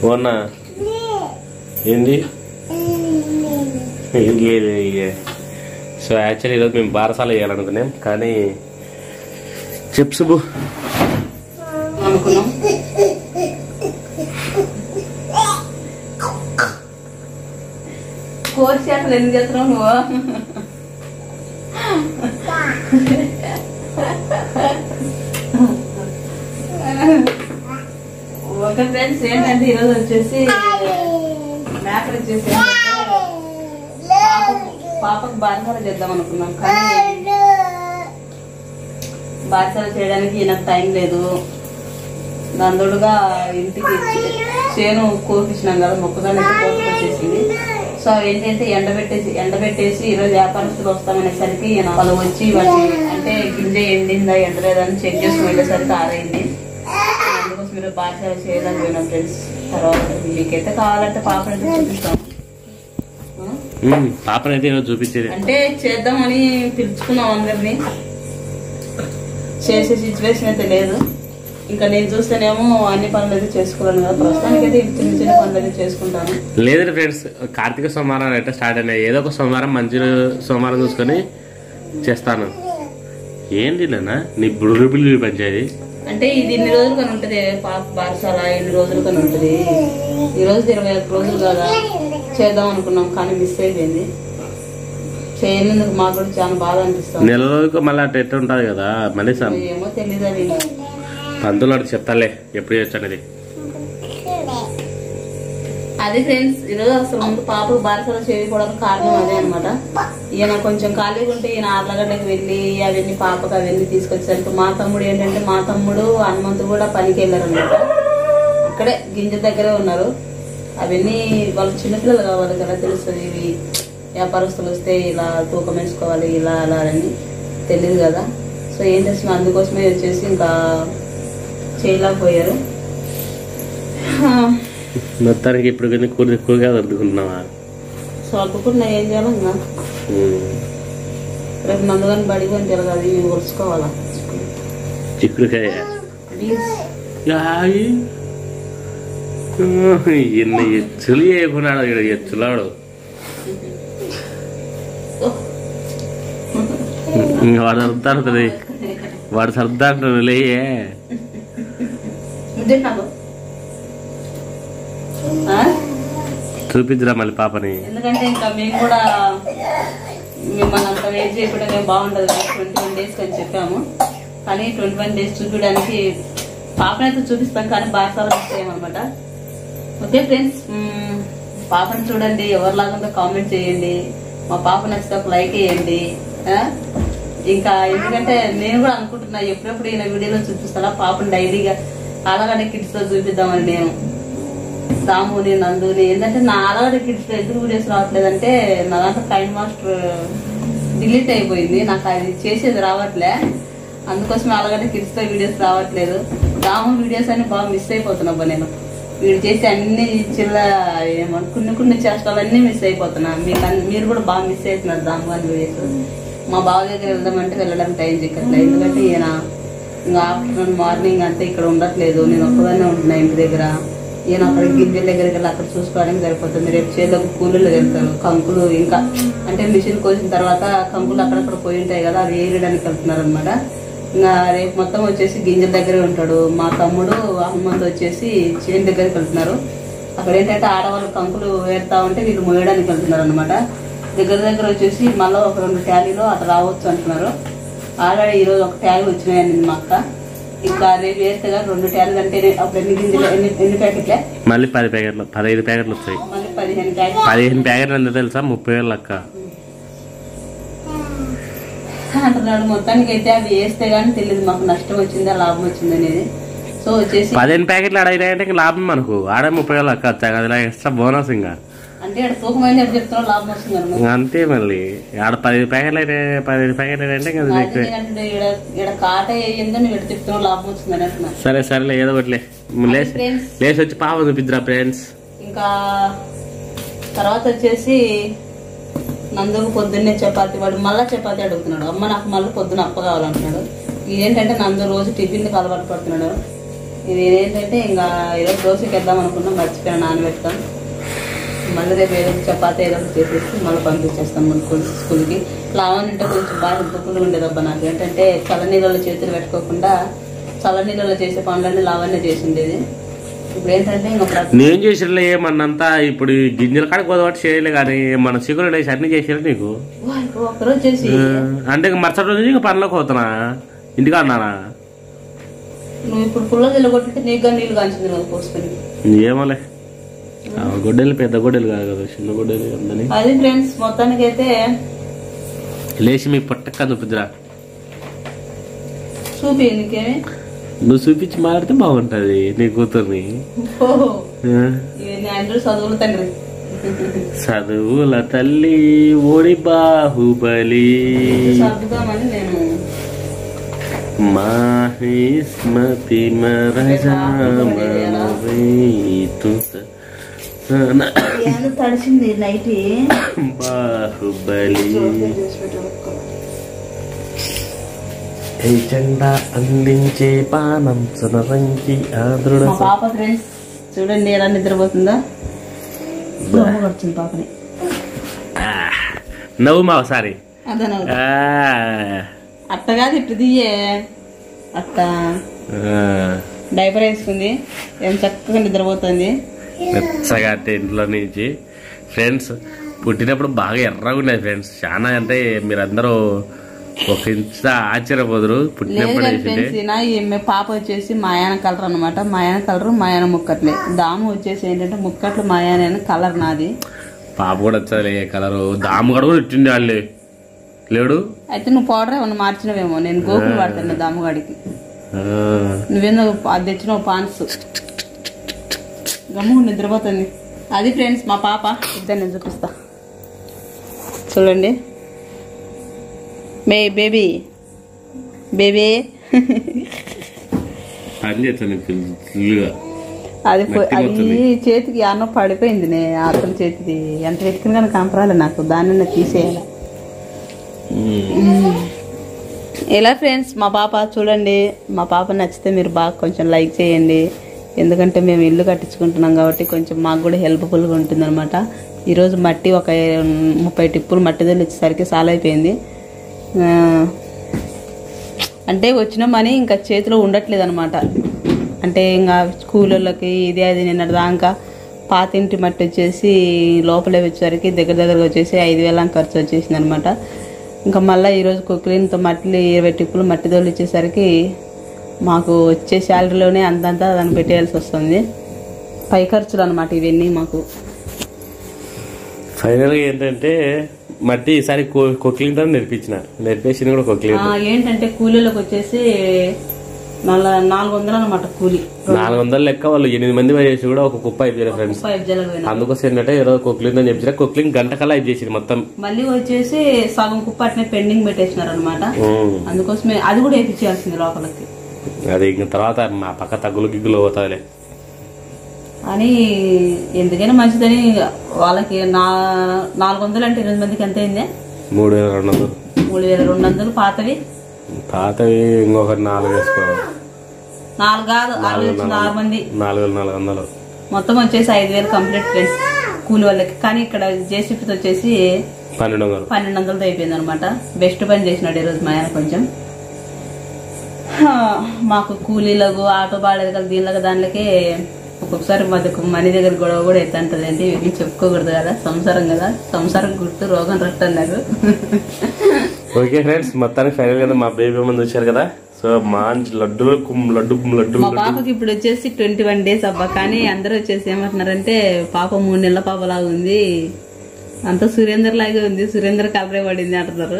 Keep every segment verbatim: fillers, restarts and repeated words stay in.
ఓనా ఏంది so actually ఈరోజు మేము బారసాల వేయాలనుకున్నాం కానీ చిప్స్ అనుకున్నాం. కోర్స్ అసలు ఎందుకు చేస్తున్నావు నువ్వు? ఓకే ఫ్రెండ్స్, ఏంటంటే ఈరోజు వచ్చేసి మ్యాటర్ వచ్చేసి పాపకు బారసాల చేద్దాం అనుకున్నాం కానీ బారసాల చేయడానికి నాకు టైం లేదు. దాని తోడుగా ఇంటికి చేను కోపించినాం కదా, మొక్కజొన్న కోపం వచ్చేసింది. సో ఏంటంటే ఎండబెట్టేసి ఎండబెట్టేసి ఈరోజు వ్యాపారస్తులు వస్తామనేసరికి వాళ్ళు వచ్చి వాటిని అంటే గింజ ఎండిందా ఎండలేదని చెక్ చేసుకుని వెళ్ళేసరికి ఆరైంది. అందుకోసం మీరు బారసాల చేయడానికి పోయినాం ఫ్రెండ్స్. తర్వాత మీకైతే కావాలంటే పాపనైతే చూపిస్తాం. పాపనైతే చూపించేది అంటే చేద్దామని పిలుచుకున్నాం అందరినీ, చేసే సిచ్యువేషన్ అయితే లేదు. ఇంకా నేను చూస్తేనేమో అన్ని పనులు అయితే చేసుకోలేను కదా, ప్రస్తుతానికి అయితే చిన్న చిన్న పనులు అయితే చేసుకుంటాను. లేదు ఫ్రెండ్స్, కార్తీక సోమవారం అయితే స్టార్ట్ అయినాయి. ఏదో ఒక సోమవారం మంచి సోమవారం చూసుకొని చేస్తాను. ఏంటి నాన్న నీ బుర్ర పిల్లి పంచాయతీ? అంటే ఇది ఇన్ని రోజులు కానీ ఉంటుంది పాప బారసాల, ఎన్ని రోజులు కానీ ఉంటుంది. ఈ రోజు ఇరవై ఒక్క రోజులు కదా చేద్దాం అనుకున్నాం కానీ మిస్ అయిపోయింది. చేయనందుకు మాకు కూడా చాలా బాధ అనిపిస్తుంది. నెల రోజులకు మళ్ళీ అటు ఎట్లా ఉంటుంది కదా మళ్ళీ ఏమో తెలీదు. అది పంతులు అటు చెప్తాలే ఎప్పుడు చేయొచ్చు అనేది. అదే ఫ్రెండ్స్, ఈరోజు అసలు ముందు పాపకు బారసాల చేయకపోవడానికి కారణం అదే అనమాట. ఈయన కొంచెం ఖాళీగా ఉంటే ఈయన ఆర్లగడ్డకి వెళ్ళి అవన్నీ పాపకు అవన్నీ తీసుకొచ్చారు. మా తమ్ముడు ఏంటంటే మా తమ్ముడు హనుమంతు కూడా పనికి వెళ్ళారు అనమాట. ఇక్కడే గింజ దగ్గరే ఉన్నారు. అవన్నీ వాళ్ళు చిన్నపిల్లలు కావాలి కదా, తెలుస్తుంది. ఇవి వ్యాపారస్తులు వస్తే ఇలా తూకం వేసుకోవాలి ఇలా అలా అని తెలియదు కదా. సో ఏం చేస్తున్నా అందుకోసమే వచ్చేసి ఇంకా చేయలేకపోయారు. మొత్తానికి ఇప్పుడు కూర ఎక్కువగా దొరుకుతున్నావా? సో అడుగుకుండా ఏం చేయాలి ఇంకా రేపు నందుగాని బడి కొని తిరగాలి, మేము కొలుసుకోవాలా చిక్కుడుకాయ ఎన్ని ఎచ్చులు చేయకున్నాడు ఇక్కడ ఎచ్చులాడు. వాడు సర్దాడుతుంది వాడు సర్దాంటు లేయే చూపించరా మళ్ళీ పాపని. ఎందుకంటే ఇంకా మేము కూడా మిమ్మల్ని అంత వెయిట్ చేయకుండా మేము బాగుండదు కదా ట్వంటీ వన్ డేస్ అని చెప్పాము. కానీ ట్వంటీ వన్ డేస్ చూపించడానికి పాపనైతే చూపిస్తాం కానీ బారసాల చేయమన్నమాట. ఓకే ఫ్రెండ్స్, పాపని చూడండి, ఎవరిలాగా కామెంట్ చేయండి, మా పాప నచ్చితే ఒక లైక్ వేయండి. ఇంకా ఎందుకంటే నేను కూడా అనుకుంటున్నా ఎప్పుడెప్పుడు ఈయన వీడియోలో చూపిస్తానా పాపని డైలీగా ఆలగడ్డ కిడ్స్ లో చూపిద్దామని. నేను దాముని నందుని ఏంటంటే నా ఆలగడ్డ కిడ్స్ లో ఎందుకు వీడియోస్ రావట్లేదంటే నా దాంట్లో కైండ్ మాస్టర్ డిలీట్ అయిపోయింది, నాకు అది చేసేది రావట్లే. అందుకోసం ఆలగడ్డ కిడ్స్ లో వీడియోస్ రావట్లేదు. దాము వీడియోస్ అన్ని బాగా మిస్ అయిపోతున్నా నేను. వీడు చేసి అన్ని చిల్ల ఏమన్నా కొన్ని కొన్ని చేష్టాలన్నీ మిస్ అయిపోతున్నా. మీకు మీరు కూడా బాగా మిస్ అవుతున్నారు దాము అని వీడియోస్. మా బావ దగ్గర వెళ్దామంటే వెళ్ళడానికి టైం చిక్కట్లేదు. ఎందుకంటే ఈయన ఇంకా ఆఫ్టర్నూన్ మార్నింగ్ అంతా ఇక్కడ ఉండట్లేదు, నేను ఒక్కదాన్నే ఉంటున్నా ఇంటి దగ్గర. ఈయన అక్కడ గింజల దగ్గరికి వెళ్ళి అక్కడ చూసుకోవడానికి సరిపోతుంది. రేపు చేతులకు కూలీలు వెళ్తారు, కంకులు ఇంకా అంటే మిషన్ కోసిన తర్వాత కంకులు అక్కడక్కడ పోయి ఉంటాయి కదా, అవి ఏరడానికి వెళ్తున్నారు అనమాట. ఇంకా రేపు మొత్తం వచ్చేసి గింజల దగ్గరే ఉంటాడు. మా తమ్ముడు హనుమంతు వచ్చేసి చేను దగ్గరికి వెళ్తున్నారు. అక్కడ ఏంటంటే ఆడవాళ్ళు కంకులు వేరుతా ఉంటే వీళ్ళు మోయడానికి వెళ్తున్నారు అనమాట. దగ్గర దగ్గర వచ్చేసి మళ్ళీ ఒక రెండు ట్యాలీలో అట్లా రావచ్చు అంటున్నారు. ఆల్రెడీ ఈరోజు ఒక ట్యాలీ వచ్చినాయండి మా అక్క. ఇంకా రేపు వేస్తే కానీ రెండు ట్యాలీలు అంటే అప్పుడు ఎన్ని గింజలు ఎన్ని ఎన్ని ప్యాకెట్లే మళ్ళీ పది ప్యాకెట్లు పదహైదు ప్యాకెట్లు వస్తాయి. మళ్ళీ పదిహేను ప్యాకెట్లు పదిహేను ప్యాకెట్లు ఎంత తెలుసా? ముప్పై వేలు అక్క అంటున్నాడు. మొత్తానికి అయితే అవి వేస్తే గానీ తెలియదు మాకు నష్టం వచ్చిందా లాభం వచ్చింది అనేది. సో వచ్చేసి పదిహేను ప్యాకెట్లు ఆడైనాయంటే లాభం మనకు ఆడ ముప్పై వేలు అక్క అది ఎక్స్ట్రా బోనస్. ఇంకా అంటే ఇక్కడ తూకమైంది ఎప్పుడు చెప్తున్నావు లాభం వస్తుంది అంతే. మళ్ళీ ఆడ పదిహేను ప్యాకెట్లు అయితే పదిహేను ప్యాకెట్లు అంటే ఇక్కడ కాట అయ్యిందో నువ్వు ఎక్కడ చెప్తున్నావు లాభం వచ్చిందని అంటున్నా. సరే సరేలే ఏదో ఒకటి లేచి వచ్చి పాప చూపిద్దురా ఫ్రెండ్స్. ఇంకా తర్వాత వచ్చేసి నందుకు పొద్దున్నే చపాతి, వాడు మళ్ళీ చపాతి అడుగుతున్నాడు. అమ్మ నాకు మళ్ళీ పొద్దున అప్ప కావాలంటున్నాడు. ఇదేంటంటే నందు రోజు టిఫిన్ అలవాటు పడుతున్నాడు. ఇది ఏంటంటే ఇంకా ఈరోజు దోశకి వేద్దాం అనుకున్నాం, మర్చిపోయాను నానబెడతాం. మళ్ళీ రేపు ఏదో చపాతి ఏదో చేసేసి మళ్ళీ పంపించేస్తాం మన స్కూల్కి. లావన్ అంటే కొంచెం బాగా దుక్కులు ఉండేదబ్బా నాకు. ఏంటంటే చల్ల నీళ్ళలో చేతులు పెట్టుకోకుండా చల్ల నీళ్ళలో చేసే పనులన్నీ లావన్నే చేసి ఉండేది. ఇప్పుడు ఏంటంటే ఇంకా నేను చేసినలే ఏమన్నంతా ఇప్పుడు గింజల కాడికి పోదబట్టి చేయలే కానీ మన చిగురు వేసి అన్ని చేసారు నీకు ఒకరోజు చేసి అంటే ఇంక మరుసటి రోజు ఇంకా పనిలోకి పోతున్నా ఇంటికా అన్నానా. నువ్వు ఇప్పుడు పుల్ల నిలగొట్టితే నీకు నీళ్ళు కాంచింది నువ్వు పోసుకొని. ఏమోలే గొడ్డలు పెద్ద గొడ్డలు కాదు కదా, చిన్న గొడ్డలు ఉందని. అది ఫ్రెండ్స్ మొత్తానికి అయితే లేచి మీ పొట్టక్క చూపిద్దురా. చూపి నీకేమి నువ్వు చూపించి మాట్లాడితే బాగుంటది నీ కూతుర్ని. అందరూ చదువులు తండ్రి చదువుల తల్లి ఓడి బాహుబలి చదువుదామని నేను మాహిస్మతి తడిసింది నైట్ బాహుబలి జెండా అందించే పానం సునరంగి ఆదృఢ. మా పాప ఫ్రెండ్స్ చూడండి ఎలా నిద్రపోతుందా. పాపని నవ్వు మా ఒకసారి. అదే అట్ట కాదు ఇటు దియే అట్ట డైపర్ వేసుకుంది ఏం చక్కగా నిద్రపోతుంది మెచ్చగా ఇంట్లో నుంచి. ఫ్రెండ్స్ పుట్టినప్పుడు బాగా ఎర్రగా ఉండేది ఫ్రెండ్స్, చాలా అంటే మీరందరూ ఒక ఇంత ఆశ్చర్యపోదురు. పుట్టినప్పుడు పాప వచ్చేసి మాయాన కలర్ అనమాట. మాయాన కలర్ మాయాన ముక్కట్లే. దాము వచ్చేసి ఏంటంటే ముక్కట్లు మాయాన కలర్ నాది. పాప కూడా వచ్చాది కలరు. దాము కూడా కూడా ఇట్టింది వాళ్ళే లేడు. అయితే నువ్వు పౌడర్ ఏమన్నా మార్చినవేమో. నేను గోకులు వాడతాను దాముగాడికి. నువ్వేందో అది తెచ్చినావు పాన్స్. గమ్ము నిద్రపోతుంది. అది ఫ్రెండ్స్ మా పాప. ఇద్దరు నేను చూపిస్తా చూడండి. మే బేబీ బేబీ అది అది చేతికి అన్నం పడిపోయింది. నే అతని చేతిది ఎంత వెతికిన కానీ కంపరాలి నాకు. దాన్ని తీసేయాలి. ఇలా ఫ్రెండ్స్ మా పాప చూడండి. మా పాప నచ్చితే మీరు బాగా కొంచెం లైక్ చేయండి. ఎందుకంటే మేము ఇల్లు కట్టించుకుంటున్నాం కాబట్టి కొంచెం మాకు కూడా హెల్ప్ఫుల్గా ఉంటుంది అనమాట. ఈరోజు మట్టి ఒక ముప్పై టిప్పులు మట్టి దొల్లి వచ్చేసరికి చాలా అయిపోయింది. అంటే వచ్చిన మనీ ఇంకా చేతిలో ఉండట్లేదు అనమాట. అంటే ఇంకా కూలీలకి ఇది అది నిన్న దాకా పాత ఇంటి మట్టి వచ్చేసి లోపలే వచ్చేసరికి దగ్గర దగ్గరగా వచ్చేసి ఐదు వేల ఖర్చు వచ్చేసింది అనమాట. ఇంకా మళ్ళీ ఈరోజు కుక్లీన్తో మట్టి ఇరవై టిప్పులు మట్టి దోళ్ళు ఇచ్చేసరికి మాకు వచ్చే శాలరీలోనే అంతంతా దాన్ని పెట్టేయాల్సి వస్తుంది. పై ఖర్చులు అనమాట ఇవన్నీ మాకు. ఫైనల్గా ఏంటంటే మట్టి ఈసారి కొక్లీన్తో నేర్పించిన నేర్పేసింది కూడా కొక్లీన్. ఏంటంటే కూలీలకు వచ్చేసి నాలుగు వందలు అనమాట కూలీ. నాలుగు వందల లెక్క వాళ్ళు ఎనిమిది మంది చేసి కూడా ఒక కుప్ప అయిపోయారు ఫ్రెండ్స్. అందుకోసం ఏంటంటే ఏదో కొక్లీన్ అని చెప్పిన కొక్లీన్ గంట కల్లా అయిపోయింది మొత్తం. మళ్ళీ వచ్చేసి సగం కుప్ప అట్నే పెండింగ్ పెట్టేసినారు అనమాట. అందుకోసమే అది కూడా వేయించాల్సింది లోపలికి. అది ఇంక తర్వాత మా పక్క తగ్గులు గిగ్గులు పోతాయిలే అని ఎందుకైనా మంచిదని వాళ్ళకి నాలుగు వందలు అంటే ఎనిమిది మందికి ఎంత అయింది? మూడు వేల రెండు వందలు మూడు వేల రెండు వందలు పాతవి పాతవి ఇంకొకటి నాలుగు వేసుకోవాలి. నాలుగు కాదు ఆరు మంది నాలుగు వేల నాలుగు వందలు మొత్తం వచ్చేసి ఐదు వేలు కంప్లీట్ ఫ్రెండ్స్ కూలి వాళ్ళకి. కానీ ఇక్కడ జేసీపీతో వచ్చేసి పన్నెండు వందలు పన్నెండు వందలతో అయిపోయింది అనమాట. బెస్ట్ పని చేసినాడు ఈరోజు మా ఆయన. కొంచెం మాకు కూలీలకు ఆటో బాడేది కదా దీనిలో దానిలోకి ఒక్కొక్కసారి మధ్యకు మనీ దగ్గర గొడవ కూడా ఎత్తంటది. అంటే ఇవి చెప్పుకోకూడదు కదా, సంసారం కదా. సంసారం గుర్తు రోగం రట్టు అన్నారు. ఓకే ఫ్రెండ్స్ మొత్తానికి ఫైనల్ కదా మా బేబీ ముందు వచ్చారు కదా. సో మా లడ్డు లడ్డు లడ్డు మా పాపకి ఇప్పుడు వచ్చేసి ట్వంటీ వన్ డేస్ అబ్బా. కానీ అందరూ వచ్చేసి ఏమంటున్నారంటే పాప మూడు నెలల పాప లాగా ఉంది, అంత సురేందర్ లాగే ఉంది, సురేందర్ కలరే పడింది అంటున్నారు.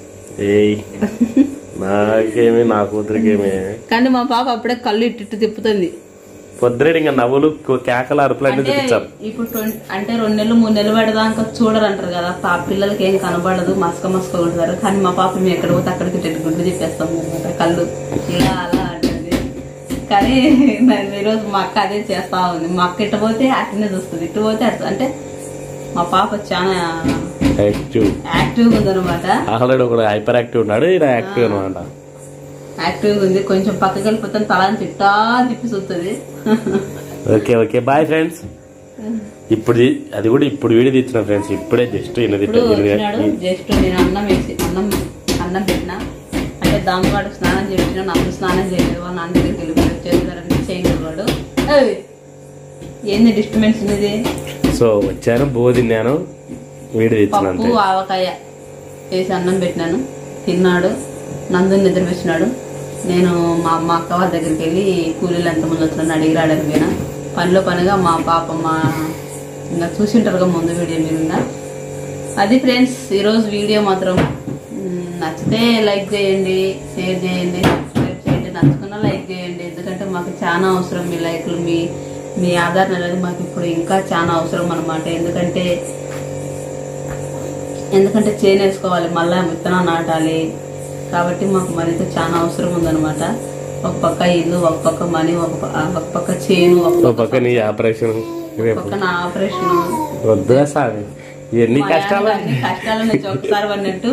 నాకేమి నా కూతురికేమి. కానీ మా పాప అప్పుడే కళ్ళు ఇట్టు తిప్పుతుంది. పొద్దున ఇంకా నవ్వులు కేకలు అరుపులు అన్ని చూపించారు. ఇప్పుడు అంటే రెండు నెలలు మూడు నెలలు పడదాకా చూడరు అంటారు కదా. పాప పిల్లలకి ఏం కనబడదు, మస్క మస్క ఉంటారు. కానీ మా పాప మేము ఎక్కడ పోతే అక్కడికి గుడ్లు తిప్పేస్తాం అనమాట. కళ్ళు ఇలా అలా అంటుంది. కానీ ఈరోజు మా అక్క అదే చేస్తా ఉంది. మా అక్క ఇట్టు పోతే అట్టనే చూస్తుంది, ఇట్టు పోతే అట్టు. అంటే మా పాప చాలా యాక్టివ్ యాక్టివ్ ఉంది అనమాట. ఆల్రెడీ ఒకడు హైపర్ యాక్టివ్ ఉన్నాడు, ఇలా యాక్టివ్ అనమాట. యాక్టివ్గా ఉంది. కొంచెం పక్కకి వెళ్ళిపోతాను తలని తిట్టా తిప్పి చూస్తుంది. Okay okay bye friends. ఇప్పుడు అది కూడా ఇప్పుడు వీడియో తీసిన ఫ్రెండ్స్. ఇప్పుడే జస్ట్ జస్ట్ నేను అన్నం వేసి అన్నం అన్నం పెట్టినా అంటే దామగాడు స్నానం చేసిన నాకు స్నానం చేయలేదు. వాళ్ళ నాన్న దగ్గరికి వెళ్ళిపోయి చేస్తారని చేయలేదు వాడు. ఏంది డిస్టర్బెన్స్ ఉన్నది. సో వచ్చాను బో తిన్నాను వీడియో తీస్తున్నాను. పప్పు ఆవకాయ వేసి అన్నం పెట్టినాను తిన్నాడు. నందుని నిద్ర వేసినాడు. నేను మా అమ్మ అక్క వాళ్ళ దగ్గరికి వెళ్ళి కూలీలు ఎంతమంది వచ్చినాను అడిగి రావడానికి పోయినా. పనిలో పనిగా మా పాప మా ఇంకా చూసింటారుగా ముందు వీడియో మీద. అది ఫ్రెండ్స్ ఈరోజు వీడియో మాత్రం నచ్చితే లైక్ చేయండి, షేర్ చేయండి, సబ్స్క్రైబ్ చేయండి. నచ్చుకున్నా లైక్ చేయండి. ఎందుకంటే మాకు చాలా అవసరం మీ లైక్లు, మీ మీ ఆదరణ అనేది మాకు ఇప్పుడు ఇంకా చాలా అవసరం అన్నమాట. ఎందుకంటే ఎందుకంటే చేను వేసుకోవాలి, మళ్ళీ విత్తనం నాటాలి. కాబట్టి మాకు మరింత చాలా అవసరం ఉందన్నమాట. ఒక పక్క ఇల్లు, ఒక పక్క మనీ, ఒక ఒక పక్క చేను, ఒక పక్క నీ ఆపరేషన్, పక్క నా ఆపరేషన్. వద్దుగా సార్ ఎన్ని కష్టాలు కష్టాలు నుంచి ఒకసారి అన్నట్టు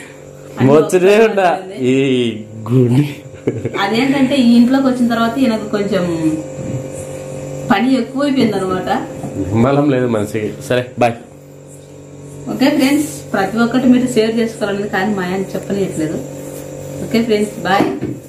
ఈ గుండె. అదేంటంటే ఈ ఇంట్లోకి వచ్చిన తర్వాత ఈయనకు కొంచెం పని ఎక్కువైపోయింది అనమాట. నిమ్మలం లేదు మనిషికి. సరే బాయ్. ఓకే ఫ్రెండ్స్, ప్రతి ఒక్కటి మీరు షేర్ చేసుకోవాలని కానీ మా ఆయన చెప్పనియట్లేదు. Okay friends bye.